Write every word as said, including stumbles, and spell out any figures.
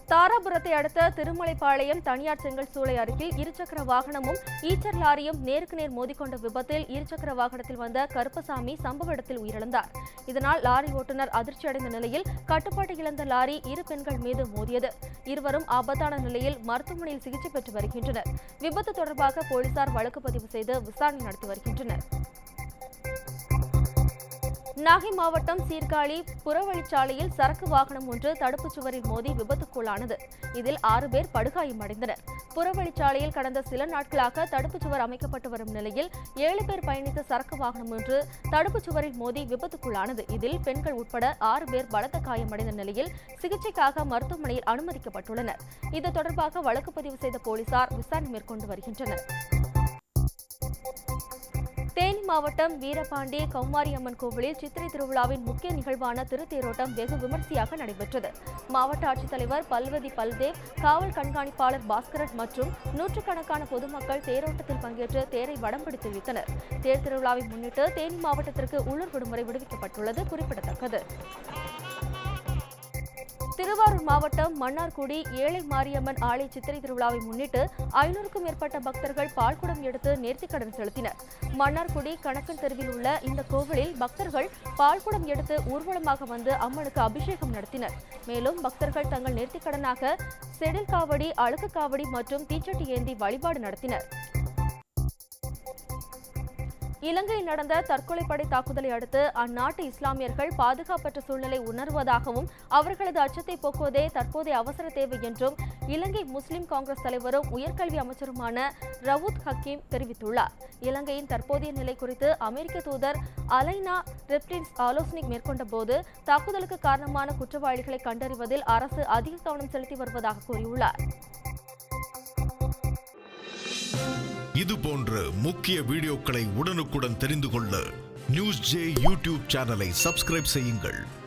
தாராபுரத்தை அடுத்த திருமலைப்பாளையம் தனியார் செங்கல் சூளை அருகில் இருசக்கர வாகனமும் ஈச்சர் லாரியும் நேருக்கு நேர் மோதிக்கொண்ட விபத்தில் இருசக்கர வாகனத்தில் வந்த கருப்பசாமி சம்பவ இடத்தில் உயிரிழந்தார். இதனால் லாரி ஓட்டுநர் அதிர்ச்சியடைந்த நிலையில் கட்டுப்பாட்டை இழந்த லாரி இரு பெண்கள் மீது மோதியது. இருவரும் ஆபத்தான நிலையில் மருத்துவமனையில் சிகிச்சை பெற்று வருகின்றனர். விபத்து தொடர்பாக போலீசார் வழக்கு பதிவு செய்து விசாரணை நடத்தி வருகின்றனர். நாகை மாவட்டம் சீர்காழி புறவழிச்சாலையில் சரக்கு வாகனம் ஒன்று தடுப்புச் சுவரில் மோதி விபத்துக்குள்ளானது. இதில் ஆறு பேர் படுகாயமடைந்தனர். புறவழிச்சாலையில் கடந்த சில நாட்களாக தடுப்புச் சுவர் அமைக்கப்பட்டு வரும் நிலையில் ஏழு பேர் பயணித்த சரக்கு வாகனம் ஒன்று தடுப்புச் சுவரில் மோதி விபத்துக்குள்ளானது. இதில் பெண்கள் உட்பட ஆறு பேர் பலத்த காயமடைந்த நிலையில் சிகிச்சைக்காக மருத்துவமனையில் அனுமதிக்கப்பட்டுள்ளனர். இது தொடர்பாக வழக்கு பதிவு செய்த போலீசார் விசாரணை மேற்கொண்டு வருகின்றனர். தேனி மாவட்டம் வீரபாண்டி கௌமாரியம்மன் கோவிலில் சித்திரை திருவிழாவின் முக்கிய நிகழ்வான திருத்தேரோட்டம் வெகு விமர்சையாக நடைபெற்றது. மாவட்ட ஆட்சித்தலைவர் பல்வதி பல்தேவ், காவல் கண்காணிப்பாளர் பாஸ்கரன் மற்றும் நூற்றுக்கணக்கான பொதுமக்கள் தேரோட்டத்தில் பங்கேற்று தேரை வடம் பிடித்து இழுத்தனர். தேர் திருவிழாவை முன்னிட்டு தேனி மாவட்டத்திற்கு உள்ளூர் விடுமுறை விடுவிக்கப்பட்டுள்ளது குறிப்பிடத்தக்கது. திருவாரூர் மாவட்டம் மன்னார்குடி ஏழை மாரியம்மன் ஆலய சித்திரை திருவிழாவை முன்னிட்டு ஐநூறுக்கும் மேற்பட்ட பக்தர்கள் பால்குடம் எடுத்து நேர்த்திக்கடன் செலுத்தினர். மன்னார்குடி கணக்கன் தெருவில் உள்ள இந்த கோவிலில் பக்தர்கள் பால்குடம் எடுத்து ஊர்வலமாக வந்து அம்மனுக்கு அபிஷேகம் நடத்தினர். மேலும் பக்தர்கள் தங்கள் நேர்த்திக்கடனாக செடில் காவடி, அழுக்கு காவடி மற்றும் தீச்சட்டி ஏந்தி வழிபாடு நடத்தினர். இலங்கையில் நடந்த தற்கொலைப்படை தாக்குதலை அடுத்து அந்நாட்டு இஸ்லாமியர்கள் பாதுகாப்பற்ற சூழ்நிலை உணர்வதாகவும் அவர்களது அச்சத்தை போக்குவதே தற்போதைய அவசர தேவை என்றும் இலங்கை முஸ்லிம் காங்கிரஸ் தலைவரும் உயர்கல்வி அமைச்சருமான ரவூத் ஹக்கீம் தெரிவித்துள்ளார். இலங்கையின் தற்போதைய நிலை குறித்து அமெரிக்க தூதர் அலைனா ரெப்டின்ஸ் ஆலோசனை மேற்கொண்ட போது தாக்குதலுக்கு காரணமான குற்றவாளிகளை கண்டறிவதில் அரசு அதிக கவனம் செலுத்தி வருவதாக கூறியுள்ளார். இது போன்ற முக்கிய வீடியோக்களை உடனுக்குடன் தெரிந்து கொள்ள நியூஸ் ஜே யூடியூப் சேனலை சப்ஸ்கிரைப் செய்யுங்கள்.